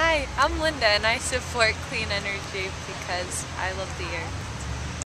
Hi, I'm Linda and I support clean energy because I love the earth.